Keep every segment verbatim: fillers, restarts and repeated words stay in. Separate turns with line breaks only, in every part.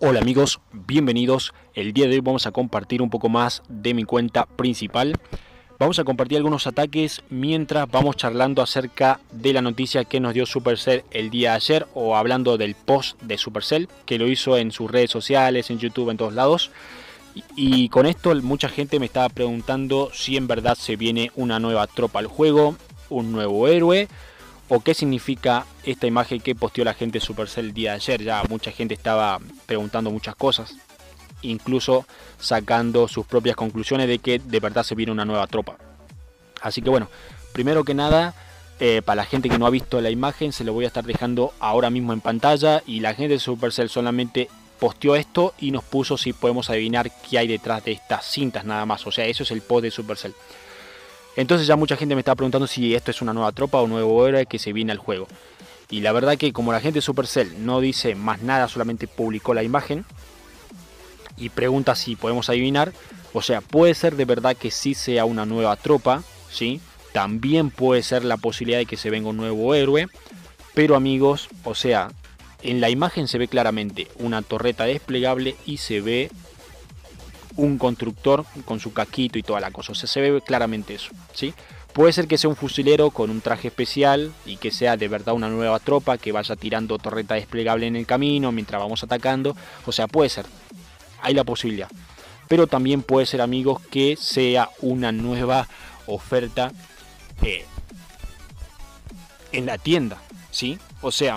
Hola amigos, bienvenidos. El día de hoy vamos a compartir un poco más de mi cuenta principal. Vamos a compartir algunos ataques mientras vamos charlando acerca de la noticia que nos dio Supercell el día de ayer, o hablando del post de Supercell que lo hizo en sus redes sociales, en YouTube, en todos lados. Y con esto mucha gente me estaba preguntando si en verdad se viene una nueva tropa al juego, un nuevo héroe, o qué significa esta imagen que posteó la gente de Supercell el día de ayer. Ya mucha gente estaba preguntando muchas cosas, incluso sacando sus propias conclusiones de que de verdad se viene una nueva tropa. Así que bueno, primero que nada, eh, para la gente que no ha visto la imagen, se lo voy a estar dejando ahora mismo en pantalla. Y la gente de Supercell solamente posteó esto y nos puso si podemos adivinar qué hay detrás de estas cintas nada más. O sea, eso es el post de Supercell. Entonces ya mucha gente me está preguntando si esto es una nueva tropa o un nuevo héroe que se viene al juego. Y la verdad que como la gente de Supercell no dice más nada, solamente publicó la imagen y pregunta si podemos adivinar. O sea, puede ser de verdad que sí sea una nueva tropa, ¿sí? También puede ser la posibilidad de que se venga un nuevo héroe. Pero amigos, o sea, en la imagen se ve claramente una torreta desplegable y se ve un constructor con su casquito y toda la cosa. O sea, se ve claramente eso, ¿sí? Puede ser que sea un fusilero con un traje especial y que sea de verdad una nueva tropa que vaya tirando torreta desplegable en el camino mientras vamos atacando. O sea, puede ser. Hay la posibilidad. Pero también puede ser, amigos, que sea una nueva oferta eh, en la tienda, ¿sí? O sea,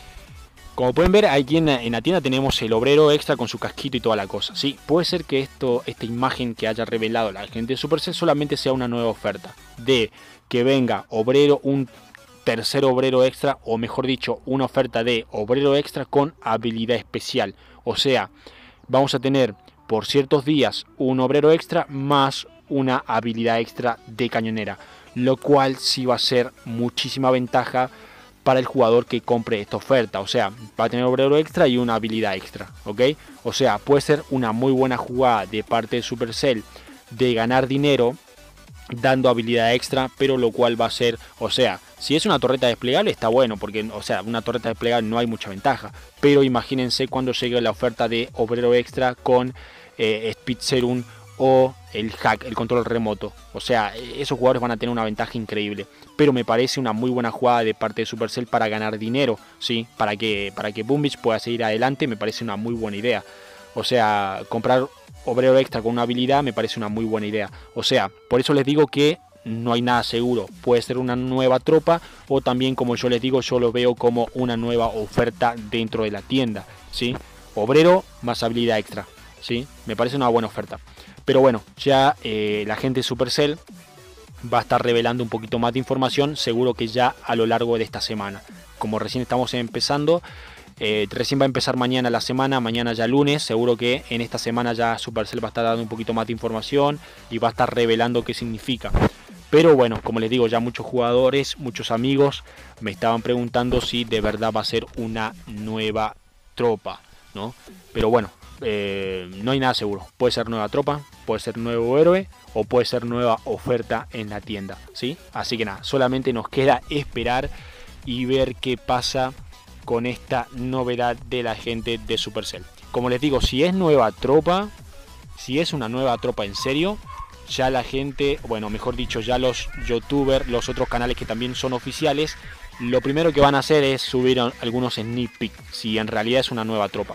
como pueden ver, aquí en, en la tienda tenemos el obrero extra con su casquito y toda la cosa, ¿sí? Puede ser que esto, esta imagen que haya revelado la gente de Supercell solamente sea una nueva oferta. De que venga obrero, un tercer obrero extra, o mejor dicho, una oferta de obrero extra con habilidad especial. O sea, vamos a tener por ciertos días un obrero extra más una habilidad extra de cañonera. Lo cual sí va a ser muchísima ventaja para el jugador que compre esta oferta. O sea, va a tener obrero extra y una habilidad extra, ¿ok? O sea, puede ser una muy buena jugada de parte de Supercell de ganar dinero dando habilidad extra, pero lo cual va a ser, o sea, si es una torreta desplegable está bueno, porque, o sea, una torreta desplegable no hay mucha ventaja, pero imagínense cuando llegue la oferta de obrero extra con eh, Speed Serum o el hack, el control remoto. O sea, esos jugadores van a tener una ventaja increíble. Pero me parece una muy buena jugada de parte de Supercell para ganar dinero, ¿sí? Para que, para que Boom Beach pueda seguir adelante, me parece una muy buena idea. O sea, comprar obrero extra con una habilidad me parece una muy buena idea. O sea, por eso les digo que no hay nada seguro. Puede ser una nueva tropa o también, como yo les digo, yo lo veo como una nueva oferta dentro de la tienda, ¿sí? Obrero más habilidad extra, ¿sí? Me parece una buena oferta. Pero bueno, ya eh, la gente de Supercell va a estar revelando un poquito más de información, seguro que ya a lo largo de esta semana. Como recién estamos empezando, eh, recién va a empezar mañana la semana, mañana ya lunes, seguro que en esta semana ya Supercell va a estar dando un poquito más de información y va a estar revelando qué significa. Pero bueno, como les digo, ya muchos jugadores, muchos amigos me estaban preguntando si de verdad va a ser una nueva tropa, ¿no? Pero bueno, eh, no hay nada seguro. Puede ser nueva tropa, puede ser nuevo héroe o puede ser nueva oferta en la tienda, ¿sí? Así que nada, solamente nos queda esperar y ver qué pasa con esta novedad de la gente de Supercell. Como les digo, si es nueva tropa, si es una nueva tropa en serio, ya la gente, bueno, mejor dicho, ya los youtubers, los otros canales que también son oficiales, lo primero que van a hacer es subir algunos sneak peek, si en realidad es una nueva tropa.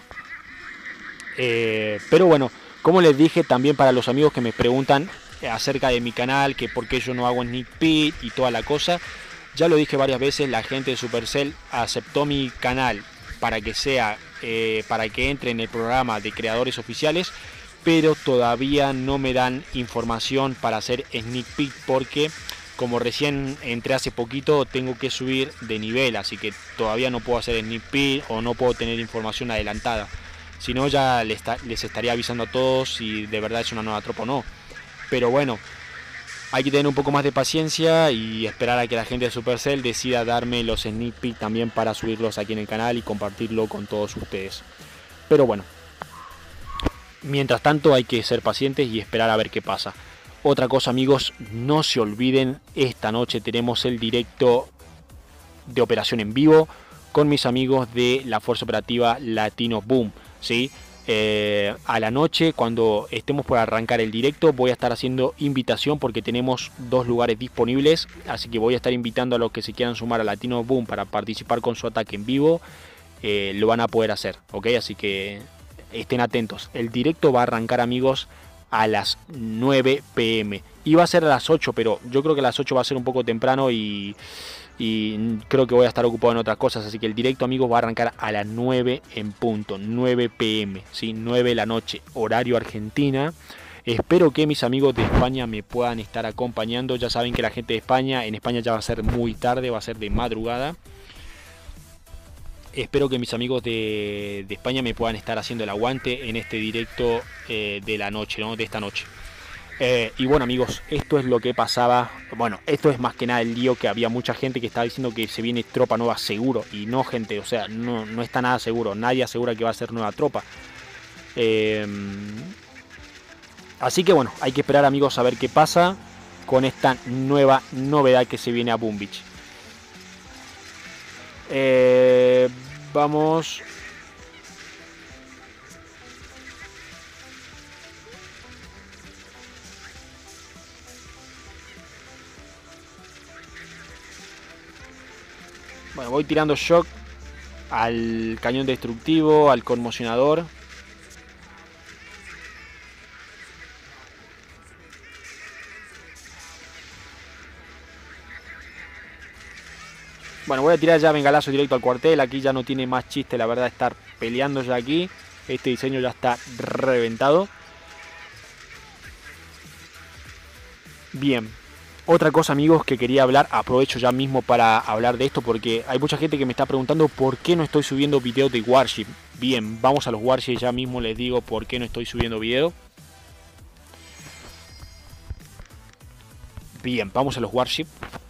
Eh, pero bueno, como les dije, también para los amigos que me preguntan acerca de mi canal, que por qué yo no hago sneak peek y toda la cosa, ya lo dije varias veces, la gente de Supercell aceptó mi canal para que sea, eh, para que entre en el programa de creadores oficiales, pero todavía no me dan información para hacer sneak peek porque como recién entré hace poquito tengo que subir de nivel, así que todavía no puedo hacer sneak peek o no puedo tener información adelantada. Si no, ya les, les estaría avisando a todos si de verdad es una nueva tropa o no. Pero bueno, hay que tener un poco más de paciencia y esperar a que la gente de Supercell decida darme los sneak peek también para subirlos aquí en el canal y compartirlo con todos ustedes. Pero bueno, mientras tanto hay que ser pacientes y esperar a ver qué pasa. Otra cosa, amigos, no se olviden, esta noche tenemos el directo de operación en vivo con mis amigos de la Fuerza Operativa Latino Boom, ¿sí? Eh, a la noche, cuando estemos por arrancar el directo, voy a estar haciendo invitación porque tenemos dos lugares disponibles, así que voy a estar invitando a los que se quieran sumar a Latino Boom para participar con su ataque en vivo. Eh, lo van a poder hacer, ok, así que estén atentos. El directo va a arrancar, amigos, a las nueve pe eme. Iba a ser a las ocho, pero yo creo que a las ocho va a ser un poco temprano y, y creo que voy a estar ocupado en otras cosas. Así que el directo, amigos, va a arrancar a las nueve en punto, nueve pe eme, ¿sí? nueve de la noche, horario Argentina. Espero que mis amigos de España me puedan estar acompañando. Ya saben que la gente de España, en España ya va a ser muy tarde, va a ser de madrugada. Espero que mis amigos de, de España me puedan estar haciendo el aguante en este directo eh, de la noche, ¿no? De esta noche. Eh, y bueno, amigos, esto es lo que pasaba. Bueno, esto es más que nada el lío, que había mucha gente que estaba diciendo que se viene tropa nueva seguro. Y no, gente, o sea, no, no está nada seguro. Nadie asegura que va a ser nueva tropa. Eh, así que bueno, hay que esperar, amigos, a ver qué pasa con esta nueva novedad que se viene a Boom Beach. Eh, vamos... Bueno, voy tirando shock al cañón destructivo, al conmocionador. Bueno, voy a tirar ya bengalazo directo al cuartel. Aquí ya no tiene más chiste, la verdad, estar peleando ya aquí. Este diseño ya está reventado. Bien. Otra cosa, amigos, que quería hablar, aprovecho ya mismo para hablar de esto porque hay mucha gente que me está preguntando por qué no estoy subiendo videos de Warship. Bien, vamos a los Warship, ya mismo les digo por qué no estoy subiendo video. Bien, vamos a los Warship.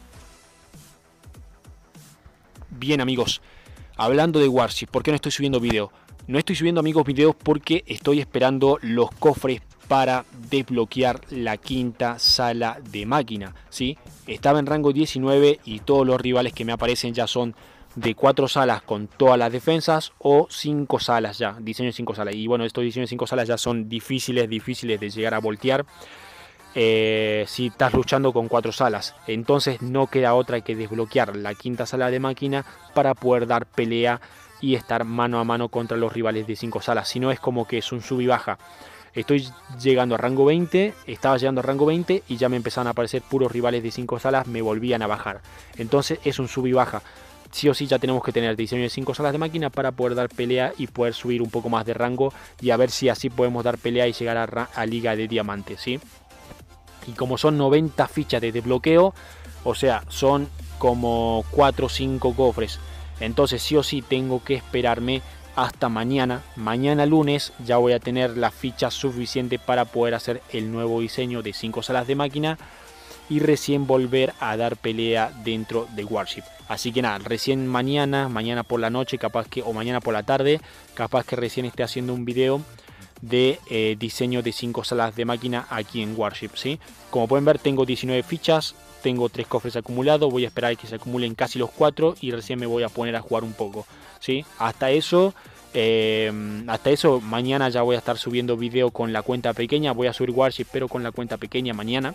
Bien, amigos, hablando de Warship, ¿por qué no estoy subiendo video? No estoy subiendo, amigos, videos porque estoy esperando los cofres para desbloquear la quinta sala de máquina, ¿sí? Estaba en rango diecinueve y todos los rivales que me aparecen ya son de cuatro salas con todas las defensas o cinco salas ya, diseño de cinco salas. Y bueno, estos diseños de cinco salas ya son difíciles, difíciles de llegar a voltear. Eh, si estás luchando con cuatro salas, entonces no queda otra que desbloquear la quinta sala de máquina para poder dar pelea y estar mano a mano contra los rivales de cinco salas. Si no, es como que es un sub y baja. Estoy llegando a rango veinte, estaba llegando a rango veinte y ya me empezaron a aparecer puros rivales de cinco salas, me volvían a bajar. Entonces es un sub y baja. Sí o sí ya tenemos que tener diseño de cinco salas de máquina para poder dar pelea y poder subir un poco más de rango y a ver si así podemos dar pelea y llegar a, a Liga de Diamante, ¿sí? Y como son noventa fichas de desbloqueo, o sea, son como cuatro o cinco cofres. Entonces sí o sí tengo que esperarme hasta mañana. Mañana lunes ya voy a tener la ficha suficiente para poder hacer el nuevo diseño de cinco salas de máquina y recién volver a dar pelea dentro de Warship. Así que nada, recién mañana, mañana por la noche, capaz que, o mañana por la tarde, capaz que recién esté haciendo un video de eh, diseño de cinco salas de máquina aquí en Warship, ¿sí? Como pueden ver, tengo diecinueve fichas, tengo tres cofres acumulados, voy a esperar a que se acumulen casi los cuatro y recién me voy a poner a jugar un poco, ¿sí? Hasta eso, eh, hasta eso mañana ya voy a estar subiendo video con la cuenta pequeña, voy a subir Warship pero con la cuenta pequeña mañana.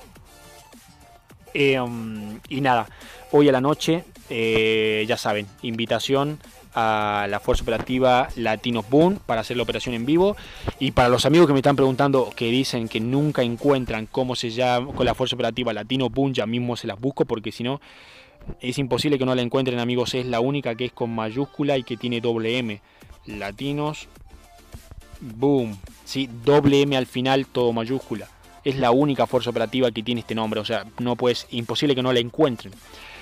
Eh, um, y nada, hoy a la noche, eh, ya saben, invitación a la Fuerza Operativa Latino Boom para hacer la operación en vivo. Y para los amigos que me están preguntando, que dicen que nunca encuentran cómo se llama con la Fuerza Operativa Latino Boom, ya mismo se las busco porque si no es imposible que no la encuentren, amigos. Es la única que es con mayúscula y que tiene doble M. Latinos Boom, sí, doble M al final, todo mayúscula. Es la única fuerza operativa que tiene este nombre, o sea, no puedes, imposible que no la encuentren.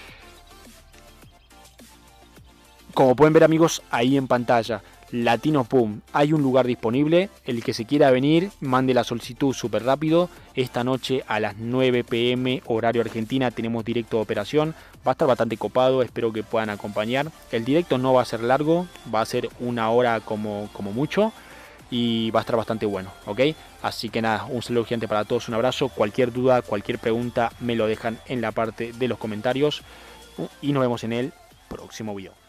Como pueden ver, amigos, ahí en pantalla, Latino Boom, hay un lugar disponible. El que se quiera venir, mande la solicitud súper rápido. Esta noche a las nueve pe eme horario Argentina tenemos directo de operación. Va a estar bastante copado, espero que puedan acompañar. El directo no va a ser largo, va a ser una hora como, como mucho. Y va a estar bastante bueno, ¿ok? Así que nada, un saludo gigante para todos, un abrazo. Cualquier duda, cualquier pregunta me lo dejan en la parte de los comentarios. Y nos vemos en el próximo video.